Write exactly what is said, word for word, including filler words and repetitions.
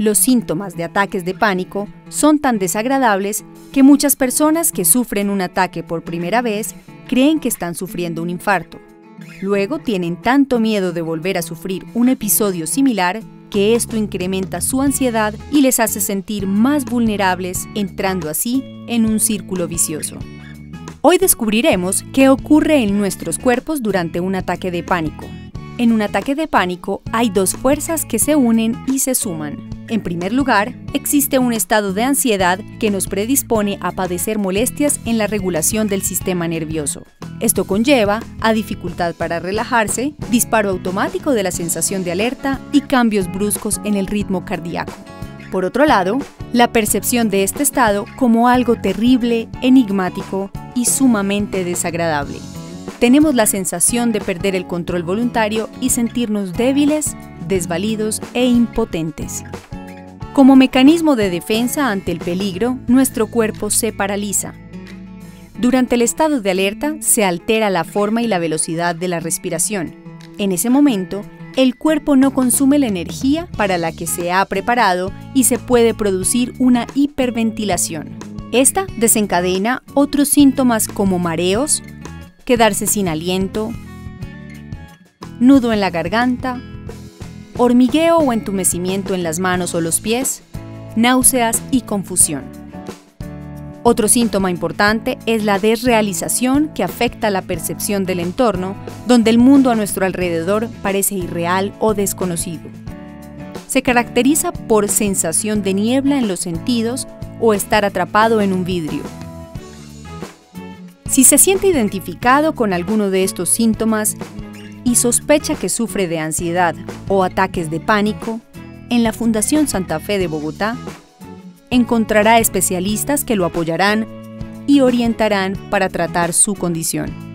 Los síntomas de ataques de pánico son tan desagradables que muchas personas que sufren un ataque por primera vez creen que están sufriendo un infarto. Luego tienen tanto miedo de volver a sufrir un episodio similar que esto incrementa su ansiedad y les hace sentir más vulnerables, entrando así en un círculo vicioso. Hoy descubriremos qué ocurre en nuestros cuerpos durante un ataque de pánico. En un ataque de pánico hay dos fuerzas que se unen y se suman. En primer lugar, existe un estado de ansiedad que nos predispone a padecer molestias en la regulación del sistema nervioso. Esto conlleva a dificultad para relajarse, disparo automático de la sensación de alerta y cambios bruscos en el ritmo cardíaco. Por otro lado, la percepción de este estado como algo terrible, enigmático y sumamente desagradable. Tenemos la sensación de perder el control voluntario y sentirnos débiles, desvalidos e impotentes. Como mecanismo de defensa ante el peligro, nuestro cuerpo se paraliza. Durante el estado de alerta se altera la forma y la velocidad de la respiración. En ese momento, el cuerpo no consume la energía para la que se ha preparado y se puede producir una hiperventilación. Esta desencadena otros síntomas como mareos, quedarse sin aliento, nudo en la garganta, hormigueo o entumecimiento en las manos o los pies, náuseas y confusión. Otro síntoma importante es la desrealización que afecta la percepción del entorno, donde el mundo a nuestro alrededor parece irreal o desconocido. Se caracteriza por sensación de niebla en los sentidos o estar atrapado en un vidrio. Si se siente identificado con alguno de estos síntomas y sospecha que sufre de ansiedad o ataques de pánico, en la Fundación Santa Fe de Bogotá encontrará especialistas que lo apoyarán y orientarán para tratar su condición.